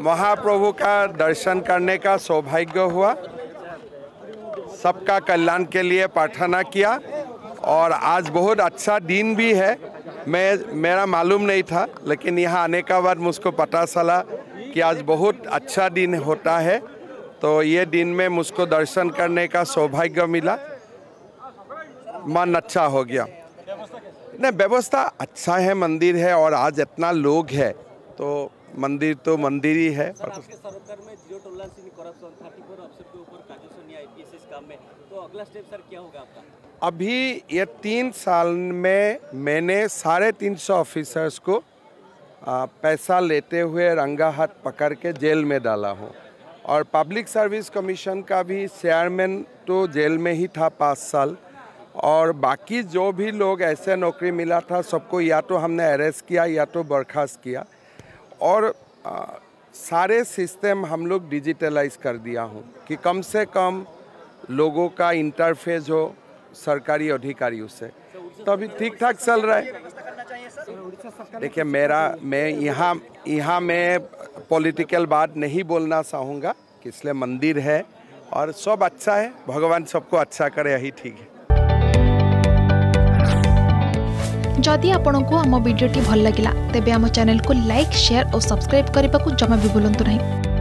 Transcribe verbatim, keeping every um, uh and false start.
महाप्रभु का दर्शन करने का सौभाग्य हुआ। सबका कल्याण के लिए प्रार्थना किया और आज बहुत अच्छा दिन भी है। मैं मेरा मालूम नहीं था, लेकिन यहाँ आने का बाद मुझको पता चला कि आज बहुत अच्छा दिन होता है। तो ये दिन में मुझको दर्शन करने का सौभाग्य मिला, मन अच्छा हो गया। नहीं, व्यवस्था अच्छा है, मंदिर है और आज इतना लोग है तो मंदिर तो मंदिर ही है। सर, आपके सरकार में जीरो टॉलरेंस इन करप्शन, चौंतीस अफसर के ऊपर काजूसनी आईपीएस इस काम में, तो अगला स्टेप सर क्या होगा आपका? अभी ये तीन साल में मैंने साढ़े तीन सौ ऑफिसर्स को आ, पैसा लेते हुए रंगा हाथ पकड़ के जेल में डाला हूँ। और पब्लिक सर्विस कमीशन का भी चेयरमैन तो जेल में ही था पाँच साल। और बाकी जो भी लोग ऐसे नौकरी मिला था सबको या तो हमने अरेस्ट किया या तो बर्खास्त किया। और आ, सारे सिस्टम हम लोग डिजिटलाइज कर दिया हूँ कि कम से कम लोगों का इंटरफेस हो सरकारी अधिकारियों से, तो अभी ठीक ठाक चल रहा है। देखिए, मेरा मैं यहाँ यहाँ मैं पॉलिटिकल बात नहीं बोलना चाहूँगा, इसलिए मंदिर है और सब अच्छा है, भगवान सबको अच्छा करे, यही ठीक है। जदि आपंक आम भिडी भल लगा तेब आम चैनल को लाइक, शेयर और सब्सक्राइब करने को जमा भी भूलु नहीं।